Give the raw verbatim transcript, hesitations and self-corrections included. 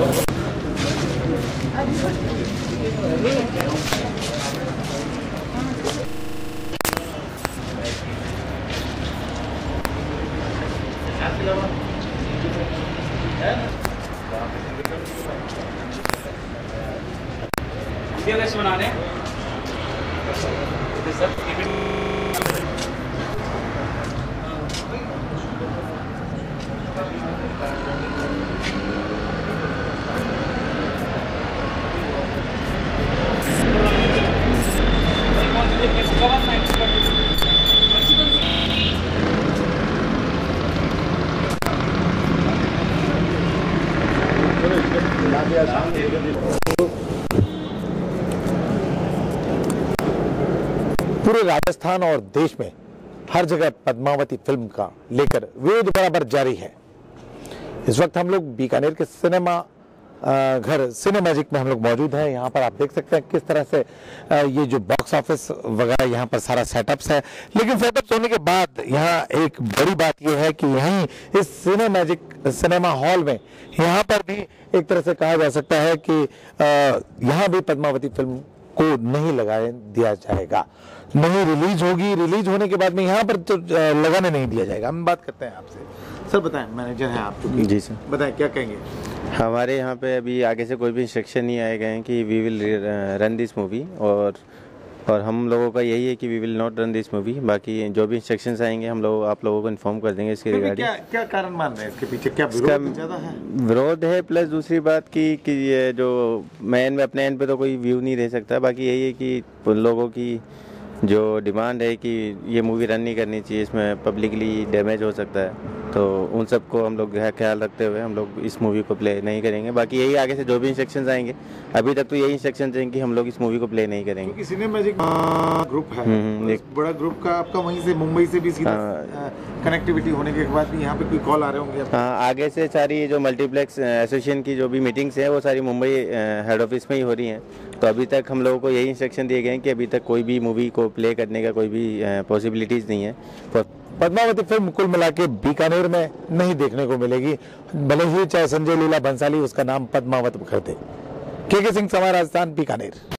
Video कैसे बनाने sir? पूरे राजस्थान और देश में हर जगह पद्मावती फिल्म का लेकर विरोध बराबर जारी है। इस वक्त हम लोग बीकानेर के सिनेमा घर सिनेमैजिक में हम लोग मौजूद हैं। यहाँ पर आप देख सकते हैं किस तरह से ये जो बॉक्स ऑफिस वगैरह यहाँ पर सारा सेटअप्स है। लेकिन सेटअप्स होने के बाद यहाँ एक बड़ी बात ये है कि यहीं इस सिनेमैजिक सिनेमा हॉल में यहाँ पर भी एक तरह से कहा जा सकता है कि यहाँ भी पद्मावती फिल्म को नहीं लगाने दिया जाएगा, नहीं रिलीज होगी। रिलीज होने के बाद में यहाँ पर तो लगाने नहीं दिया जाएगा। हम बात करते हैं आपसे। सर बताएं, मैनेजर हैं आप तो। जी सर, बताएं क्या कहेंगे। हमारे यहाँ पे अभी आगे से कोई भी इंस्ट्रक्शन नहीं आए गए हैं कि we will run this movie, और और हम लोगों का यही है कि we will not run this movie. बाकी जो भी इंस्ट्रक्शंस आएंगे हम लोग आप लोगों को इन्फॉर्म कर देंगे इसके रिगार्डिंग। क्या क्या कारण मान रहे हैं इसके पीछे? क्या विरोध ज़्यादा है? विरोध है, प्लस दूसरी बात की कि ये जो मैन में अपने एंड पे तो कोई व्यू नहीं रह सकता। बाकी यही है कि लोगों की जो डिमांड है कि ये मूवी रन नहीं करनी चाहिए, इसमें पब्लिकली डैमेज हो सकता है, तो उन सबको हम लोग ख्याल रखते हुए हम लोग इस मूवी को प्ले नहीं करेंगे। बाकी यही आगे से जो भी इंस्ट्रक्शंस आएंगे, अभी तक तो यही इंस्ट्रक्शंस हैं कि हम लोग इस मूवी को प्ले नहीं करेंगे। क्योंकि सिनेमैजिक ग्रुप है, एक बड़ा ग्रुप का आपका वहीं से मुंबई से भी सीधा कनेक्टिविटी होने के बाद भी यहाँ पे कोई कॉल आ रहे होंगे। हाँ, आगे से सारी जो मल्टीप्लेक्स एसोसिएशन की जो भी मीटिंग्स हैं वो सारी मुंबई हेड ऑफिस में ही हो रही हैं। तो अभी तक हम लोगों को यही इंस्ट्रक्शन दिए गए हैं कि अभी तक कोई भी मूवी को प्ले करने का कोई भी पॉसिबिलिटीज़ नहीं है। पद्मावती फिल्म कुल मिला के बीकानेर में नहीं देखने को मिलेगी, भले ही चाहे संजय लीला भंसाली उसका नाम पद्मावत कर दे। के के सिंह, समाचार राजस्थान, बीकानेर।